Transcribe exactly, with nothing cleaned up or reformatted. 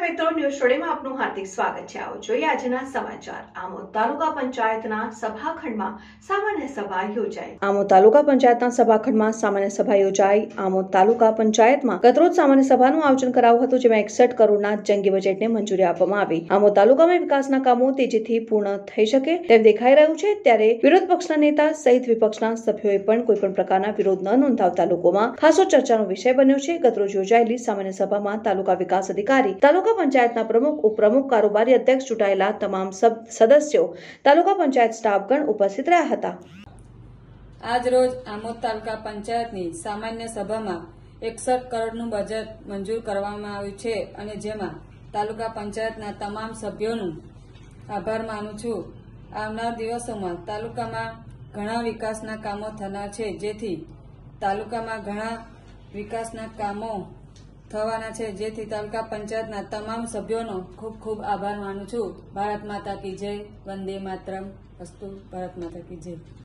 મિત્રો, ન્યૂઝ સ્ટુડિયોમાં આપનું હાર્દિક સ્વાગત છે। આવો જોઈએ આજના સમાચાર। આમોદ તાલુકા પંચાયતના સભાખંડમાં સામાન્ય સભા યોજાઈ। આમોદ તાલુકા પંચાયતના સભાખંડમાં સામાન્ય સભા યોજાઈ। આમોદ તાલુકા પંચાયતમાં ગતરોજ સામાન્ય સભાનું આયોજન કરાયું હતું, જેમાં એકસઠ કરોડના જંગી બજેટને મંજૂરી આપવામાં આવી। આમોદ તાલુકામાં વિકાસના કામો તેજીથી પૂર્ણ થઈ શકે તેમ દેખાઈ રહ્યું છે, ત્યારે વિરોધ પક્ષના નેતા સહિત વિપક્ષના સભ્યોએ પણ કોઈપણ પ્રકારના વિરોધ ન નોંધાવતા લોકોમાં ખાસો ચર્ચાનો વિષય બન્યો છે। ગતરોજ યોજાયેલી સામાન્ય સભામાં તાલુકા વિકાસ અધિકારી, તાલુકા પંચાયતના પ્રમુખ, ઉપપ્રમુખ, કારોબારી અધ્યક્ષ, ચૂંટાયેલા તમામ સદસ્યો, તાલુકા પંચાયત સ્ટાફગણ ઉપસ્થિત રહ્યા હતા। આજ રોજ આમોદ તાલુકા પંચાયતની સામાન્ય સભામાં એકસઠ કરોડનું બજેટ મંજૂર કરવામાં આવ્યું છે અને જેમાં તાલુકા પંચાયતના તમામ સભ્યોનું આભાર માનું છું। આવનાર દિવસોમાં તાલુકામાં ઘણા વિકાસના કામો થનાર છે, જેથી તાલુકામાં ઘણા વિકાસના કામો થવાના છે, જેથી તાલુકા પંચાયતના તમામ સભ્યોનો ખૂબ ખૂબ આભાર માનું છું। ભારત માતા કી જય, વંદે માતરમ, અસ્તુ, ભારત માતા કી જય।